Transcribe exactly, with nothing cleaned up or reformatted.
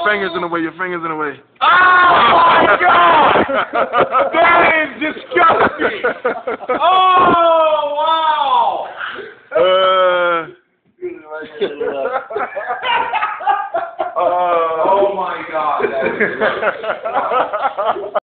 fingers in the way. Your fingers in the way. Oh my God! That is disgusting. Oh wow! Uh. Oh my God! That is